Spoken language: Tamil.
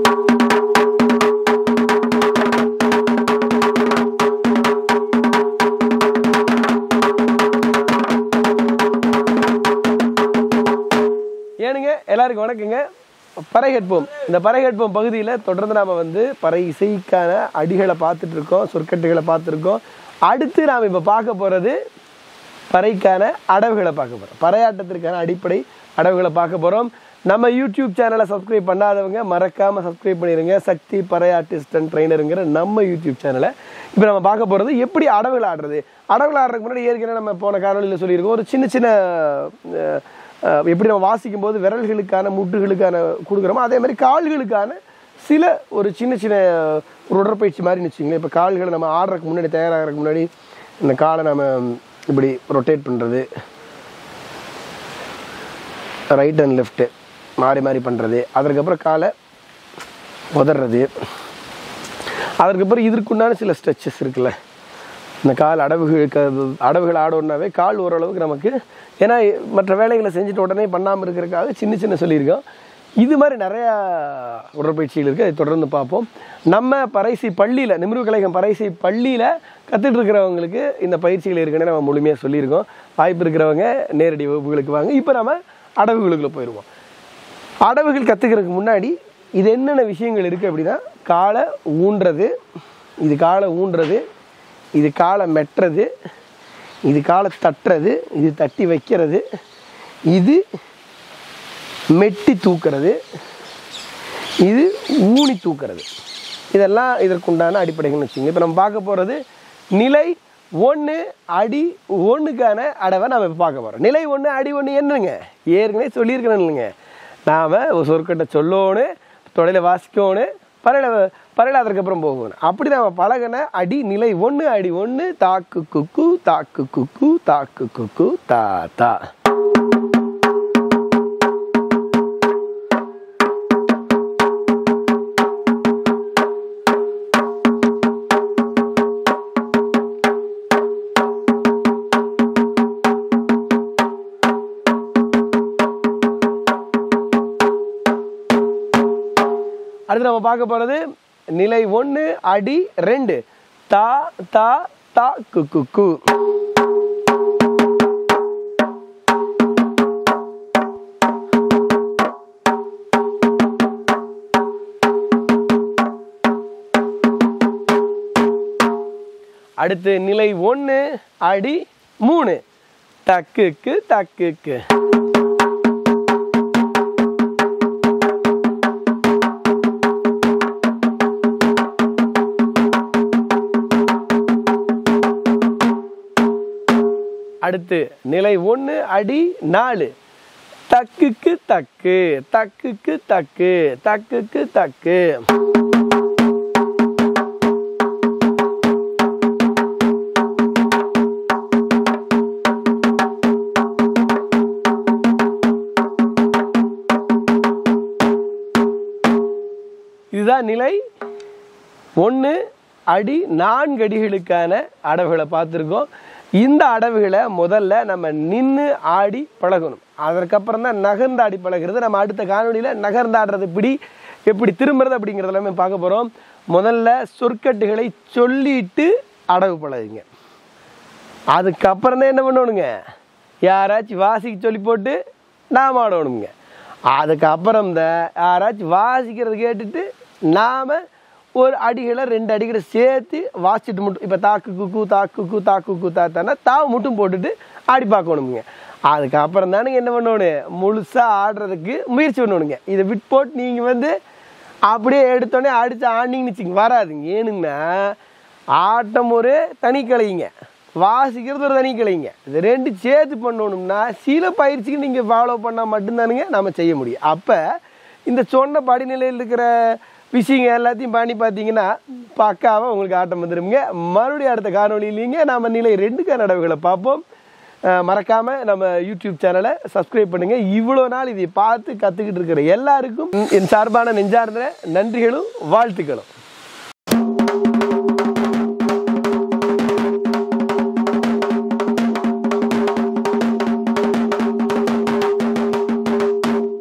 ஏனுங்க எல்லாருக்கும் வணக்கங்க. பறை கற்போம். இந்த பறை கற்போம் பகுதியில் தொடர்ந்து நாம் வந்து பறை இசைக்கான அடிகளை பார்த்துட்டு இருக்கோம், சொற்கட்டுகளை பார்த்துருக்கோம். அடுத்து நாம் இப்போ பார்க்க போகிறது பறைக்கான அடவுகளை பார்க்க போகிறோம். பறையாட்டத்திற்கான அடிப்படை அடவுகளை பார்க்க போகிறோம். நம்ம யூடியூப் சேனலை சப்ஸ்கிரைப் பண்ணாதவங்க மறக்காமல் சப்ஸ்கிரைப் பண்ணிடுங்க. சக்தி பறை ஆர்டிஸ்ட் அண்ட் ட்ரைனருங்கிற நம்ம யூடியூப் சேனலை இப்போ நம்ம பார்க்க போகிறது எப்படி அடவுகள் ஆடுறது. அடவுகள் ஆடுறதுக்கு முன்னாடி ஏற்கனவே நம்ம போன காணொலியில் சொல்லியிருக்கோம். ஒரு சின்ன சின்ன எப்படி நம்ம வாசிக்கும் போது விரல்களுக்கான முட்டுகளுக்கான கொடுக்குறோமோ அதே மாதிரி கால்களுக்கான சில ஒரு சின்ன சின்ன ஒரு உடற்பயிற்சி மாதிரி வச்சுக்கோங்களேன். இப்போ கால்களை நம்ம ஆடுறதுக்கு முன்னாடி தயாராகிறதுக்கு முன்னாடி இந்த காலை நம்ம இப்படி ரொட்டேட் பண்ணுறது, ரைட் அண்ட் லெஃப்ட்டு மாறி மாறி பண்ணுறது, அதற்கப்புறம் காலை உதறது, அதற்கப்புறம் இதற்குண்டான சில ஸ்ட்ரெச்சஸ் இருக்குல்ல. இந்த கால் அடவுகள் ஆடணுன்னாவே கால் ஓரளவுக்கு நமக்கு, ஏன்னா மற்ற வேலைகளை செஞ்சுட்டு உடனே பண்ணாமல் இருக்கிறதுக்காக சின்ன சின்ன சொல்லியிருக்கோம். இது மாதிரி நிறையா உடற்பயிற்சிகள் இருக்குது. அதை தொடர்ந்து பார்ப்போம். நம்ம பறைசி பள்ளியில், நிமிர்வு கலைஞம் பறைசி பள்ளியில் கற்றுட்டு இருக்கிறவங்களுக்கு இந்த பயிற்சிகள் இருக்குன்னு நம்ம முழுமையாக சொல்லியிருக்கோம். வாய்ப்பு இருக்கிறவங்க நேரடி வகுப்புகளுக்கு வாங்க. இப்போ நம்ம அடவுகளுக்குள்ளே போயிடுவோம். அடவுகள் கற்றுக்கிறதுக்கு முன்னாடி இது என்னென்ன விஷயங்கள் இருக்குது அப்படின்னா, காலை ஊன்றது, இது காலை ஊன்றது, இது காலை மெட்டுறது, இது காலை தட்டுறது, இது தட்டி வைக்கிறது, இது மெட்டி தூக்கிறது, இது ஊனி தூக்கிறது. இதெல்லாம் இதற்குண்டான அடிப்படைகள்னு வச்சுங்க. இப்போ நம்ம பார்க்க போகிறது நிலை 1 அடி 1க்கான அடவை நம்ம இப்போ பார்க்க போகிறோம். நிலை 1 அடி 1 என்னங்க ஏற்கனவே சொல்லியிருக்கிறேன் இல்லைங்க. நாம் ஒரு சொற்கட்டை சொல்லணும், தொடையில் வாசிக்கணும், பறையில் அதற்கப்புறம் போகணும். அப்படி நம்ம பழகின அடி நிலை 1 அடி 1 தாக்கு குக்கு தாக்கு குக்கு தாக்கு குக்கு தா தா. அடுத்து நம்ம பார்க்க போகிறது நிலை 1 அடி 2 தா தா தா கு கு கு. அடுத்து நிலை 1 அடி 3 தக்குக்கு தக்குக்கு. அடுத்து நிலை 1 அடி 4 தக்குக்கு தக்கு தக்குக்கு தக்கு தக்குக்கு தக்கு. இதுதான் நிலை 1 அடி 4 அடிகளுக்கான அடவுகளை பார்த்துருக்கோம். இந்த அடவுகளை முதல்ல நம்ம நின்று ஆடி பழகணும். அதற்கப்புறம் தான் நகர்ந்து ஆடி பழகிறது. நம்ம அடுத்த காணொலியில் நகர்ந்து ஆடுறது எப்படி திரும்புறது அப்படிங்கிறது எல்லாமே பார்க்க போகிறோம். முதல்ல சொற்கட்டுகளை சொல்லிட்டு அடவு பழகுங்க. அதுக்கப்புறம் தான் என்ன பண்ணணுங்க, யாராச்சும் வாசிக்க சொல்லி போட்டு நாம் ஆடணுங்க. அதுக்கப்புறம் தான் யாராச்சும் வாசிக்கிறது கேட்டுட்டு நாம் ஒரு அடிகளை 2 அடிகளை சேர்த்து வாசிச்சுட்டு மட்டும், இப்போ தாக்கு குக்கு தாக்கு கு தாக்கு கு தாத்தானா தாவை மட்டும் போட்டுட்டு ஆடி பார்க்கணுங்க. அதுக்கப்புறம் தானே என்ன பண்ணணும், முழுசாக ஆடுறதுக்கு முயற்சி பண்ணணுங்க. இதை விட்டு போட்டு நீங்கள் வந்து அப்படியே எடுத்தோடனே அடித்து ஆடிங்கன்னு வச்சுங்க வராதுங்க. ஏனுங்கன்னா ஆட்டம் ஒரு தனி கலைங்க, வாசிக்கிறது ஒரு தனி கலைங்க. இது 2 சேர்த்து பண்ணணும்னா சில பயிற்சிக்கு நீங்கள் ஃபாலோ பண்ணால் மட்டும்தானுங்க நம்ம செய்ய முடியும். அப்போ இந்த சொன்ன படிநிலையில் இருக்கிற விஷயங்கள் எல்லாத்தையும் பண்ணி பார்த்தீங்கன்னா பக்காவாக உங்களுக்கு ஆட்டம் வந்துடுங்க. மறுபடியும் அடுத்த காணொலியிலிங்க நாம் நிலை 2க்கான அடவுகளை பார்ப்போம். மறக்காமல் நம்ம யூடியூப் சேனலை சப்ஸ்கிரைப் பண்ணுங்கள். இவ்வளோ நாள் இதை பார்த்து கற்றுக்கிட்டு இருக்கிற எல்லாருக்கும் என் சார்பான நெஞ்சார்ந்த நன்றிகளும் வாழ்த்துக்களும்.